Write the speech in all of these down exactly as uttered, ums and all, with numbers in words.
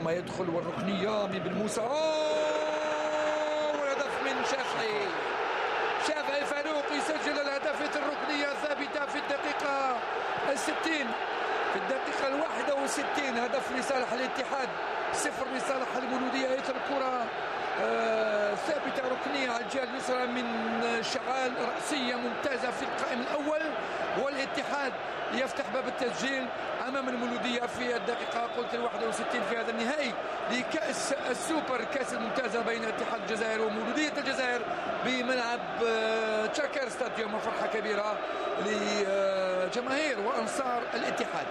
ثم يدخل والركنية من بن موسى. أوه والهدف من شافعي. شافعي فاروق يسجل الهدف. الركنية ثابتة في الدقيقة الستين، في الدقيقة الواحدة وستين. هدف لصالح الاتحاد، صفر لصالح المولودية. الكرة آه ثابتة، ركنية على الجهة اليسرى من شعال، رأسية ممتازة في القائم الأول. والاتحاد يفتح باب التسجيل أمام المولودية في الدقيقة قلت الواحدة وستين في هذا النهائي لكأس السوبر، كأس الممتازة بين اتحاد الجزائر ومولودية الجزائر بملعب تشاكر ستاديوم. وفرحة كبيرة لجماهير وأنصار الاتحاد.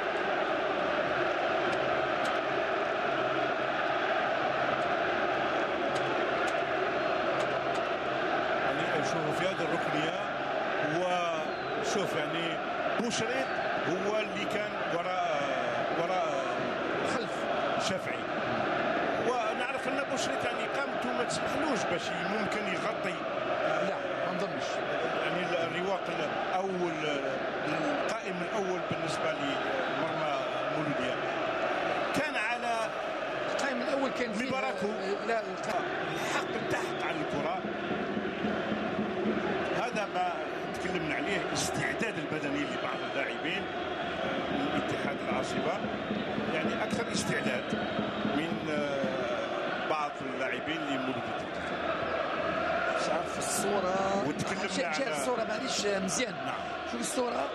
شوفوا في هذه الركنية، وشوف يعني بوشريط هو اللي كان وراء وراء خلف شافعي، ونعرف ان بوشريط يعني قامته ما تسمحلوش باش ممكن يغطي. لا ما نظنش يعني الرواق او القائم الاول بالنسبه لمرمى المولوديه كان على القائم الاول كان فيه لبراكو. لا الحق التحق على الكره. هذا ما تكلمنا عليه، الاستعداد البدني لبعض اللاعبين من اتحاد العاصمه، يعني اكثر استعداد من بعض اللاعبين لمولودية. مش عارف الصوره، وتكلمنا على الصوره معليش مزيان. نعم شوف الصوره،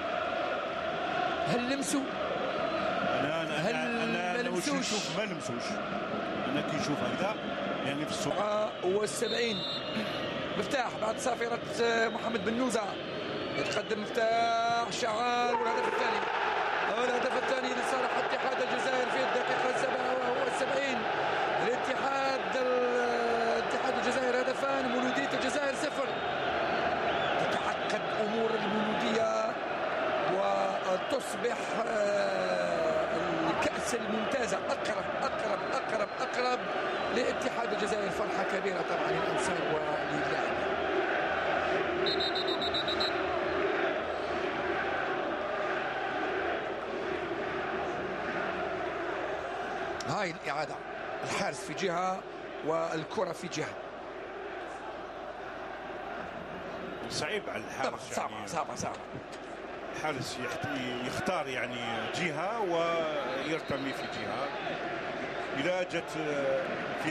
هل لمسوا؟ انا انا هل انا ما لمسوش؟ ما لمسوش. انا كي نشوف هكذا يعني في الصوره. والسبعين مفتاح بعد صافرة محمد بن نوزة، يتقدم مفتاح شعال والهدف الثاني. الهدف الثاني لصالح اتحاد الجزائر في الدقيقة السابعة وهو السبعين. الاتحاد اتحاد الجزائر هدفان، مولودية الجزائر صفر. تتعقد أمور المولودية وتصبح الكأس الممتازة أقرب أقرب أقرب أقرب لاتحاد الجزائر. فرحة كبيرة طبعا للأنصار وللاعبين. هاي الإعادة، الحارس في جهة والكرة في جهة. صعيب على الحارس، صعبة يعني صعبة صعبة. الحارس يختار يعني جهة ويرتمي في جهة. إذا جت في